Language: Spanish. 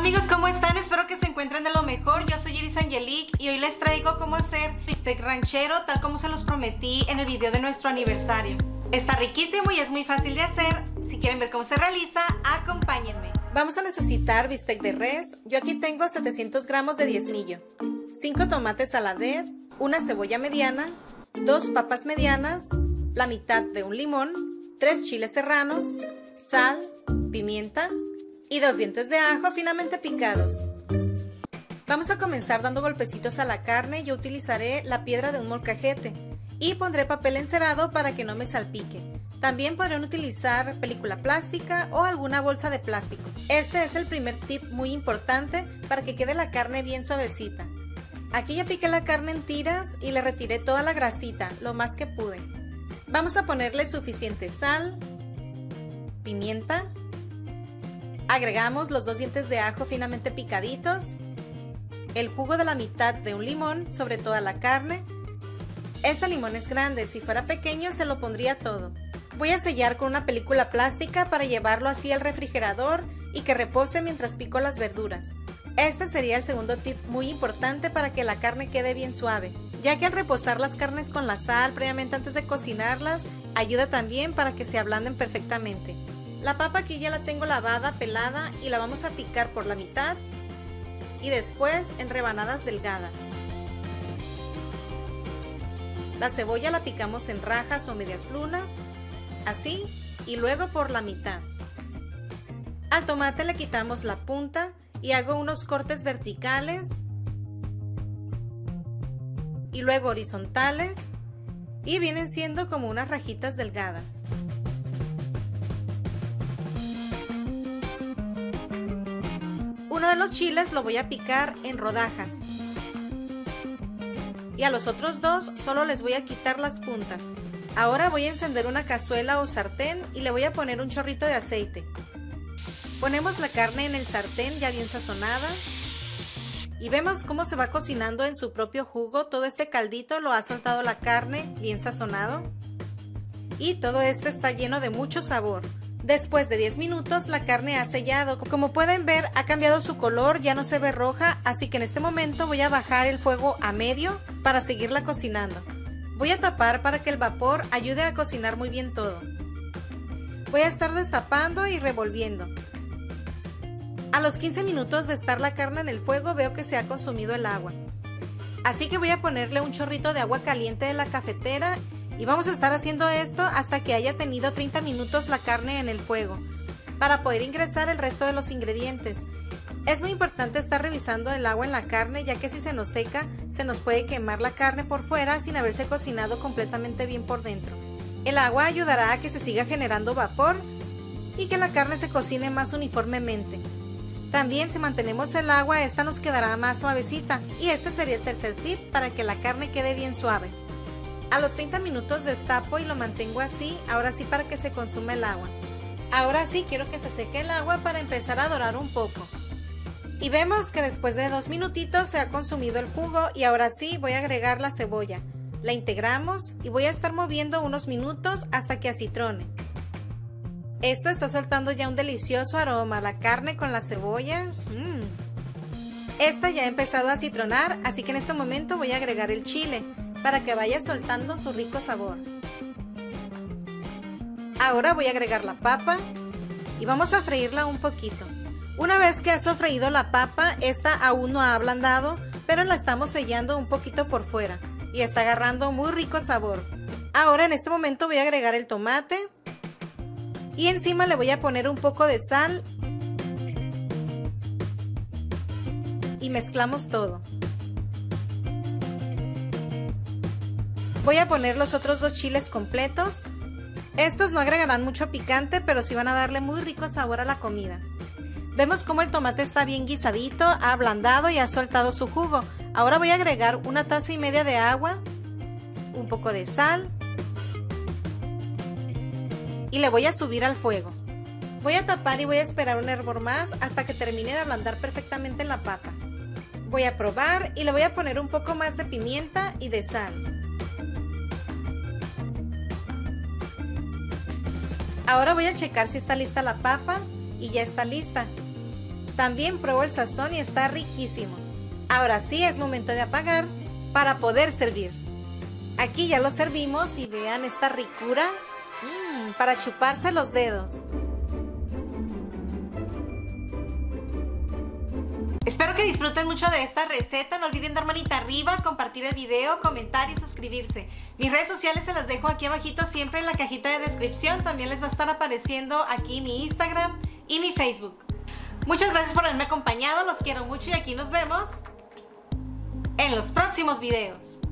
Amigos, ¿cómo están? Espero que se encuentren de lo mejor. Yo soy Iris Angelique y hoy les traigo cómo hacer bistec ranchero, tal como se los prometí en el video de nuestro aniversario. Está riquísimo y es muy fácil de hacer. Si quieren ver cómo se realiza, acompáñenme. Vamos a necesitar bistec de res. Yo aquí tengo 700 gramos de diezmillo, 5 tomates a la ded, una cebolla mediana, 2 papas medianas, la mitad de un limón, 3 chiles serranos, sal, pimienta y 2 dientes de ajo finamente picados. Vamos a comenzar dando golpecitos a la carne. Yo utilizaré la piedra de un molcajete y pondré papel encerado para que no me salpique. También podrán utilizar película plástica o alguna bolsa de plástico. Este es el primer tip muy importante para que quede la carne bien suavecita. Aquí ya piqué la carne en tiras y le retiré toda la grasita, lo más que pude. Vamos a ponerle suficiente sal, pimienta. Agregamos los 2 dientes de ajo finamente picaditos, el jugo de la mitad de un limón sobre toda la carne. Este limón es grande, si fuera pequeño se lo pondría todo. Voy a sellar con una película plástica para llevarlo así al refrigerador y que repose mientras pico las verduras. Este sería el segundo tip muy importante para que la carne quede bien suave, ya que al reposar las carnes con la sal previamente antes de cocinarlas, ayuda también para que se ablanden perfectamente. La papa aquí ya la tengo lavada, pelada y la vamos a picar por la mitad y después en rebanadas delgadas. La cebolla la picamos en rajas o medias lunas, así, y luego por la mitad. Al tomate le quitamos la punta y hago unos cortes verticales y luego horizontales y vienen siendo como unas rajitas delgadas. Uno de los chiles lo voy a picar en rodajas y a los otros dos solo les voy a quitar las puntas. Ahora voy a encender una cazuela o sartén y le voy a poner un chorrito de aceite. Ponemos la carne en el sartén ya bien sazonada y vemos cómo se va cocinando en su propio jugo. Todo este caldito lo ha soltado la carne bien sazonado y todo este está lleno de mucho sabor. Después de 10 minutos la carne ha sellado. Como pueden ver, ha cambiado su color, ya no se ve roja, así que en este momento voy a bajar el fuego a medio para seguirla cocinando. Voy a tapar para que el vapor ayude a cocinar muy bien todo. Voy a estar destapando y revolviendo. A los 15 minutos de estar la carne en el fuego veo que se ha consumido el agua. Así que voy a ponerle un chorrito de agua caliente de la cafetera y vamos a estar haciendo esto hasta que haya tenido 30 minutos la carne en el fuego, para poder ingresar el resto de los ingredientes. Es muy importante estar revisando el agua en la carne, ya que si se nos seca, se nos puede quemar la carne por fuera sin haberse cocinado completamente bien por dentro. El agua ayudará a que se siga generando vapor y que la carne se cocine más uniformemente. También si mantenemos el agua, esta nos quedará más suavecita y este sería el tercer tip para que la carne quede bien suave. A los 30 minutos destapo y lo mantengo así, ahora sí para que se consuma el agua. Ahora sí quiero que se seque el agua para empezar a dorar un poco. Y vemos que después de 2 minutitos se ha consumido el jugo y ahora sí voy a agregar la cebolla. La integramos y voy a estar moviendo unos minutos hasta que acitrone. Esto está soltando ya un delicioso aroma, la carne con la cebolla. Esta ya ha empezado a citronar, así que en este momento voy a agregar el chile para que vaya soltando su rico sabor. Ahora voy a agregar la papa y vamos a freírla un poquito. Una vez que ha sofreído la papa, esta aún no ha ablandado, pero la estamos sellando un poquito por fuera y está agarrando muy rico sabor. Ahora en este momento voy a agregar el tomate y encima le voy a poner un poco de sal y mezclamos todo. Voy a poner los otros 2 chiles completos. Estos no agregarán mucho picante, pero sí van a darle muy rico sabor a la comida. Vemos cómo el tomate está bien guisadito, ha ablandado y ha soltado su jugo. Ahora voy a agregar 1,5 tazas de agua, un poco de sal y le voy a subir al fuego. Voy a tapar y voy a esperar un hervor más hasta que termine de ablandar perfectamente la papa. Voy a probar y le voy a poner un poco más de pimienta y de sal. Ahora voy a checar si está lista la papa y ya está lista. También pruebo el sazón y está riquísimo. Ahora sí es momento de apagar para poder servir. Aquí ya lo servimos y vean esta ricura, para chuparse los dedos. Espero que disfruten mucho de esta receta. No olviden dar manita arriba, compartir el video, comentar y suscribirse. Mis redes sociales se las dejo aquí abajito, siempre en la cajita de descripción. También les va a estar apareciendo aquí mi Instagram y mi Facebook. Muchas gracias por haberme acompañado, los quiero mucho y aquí nos vemos en los próximos videos.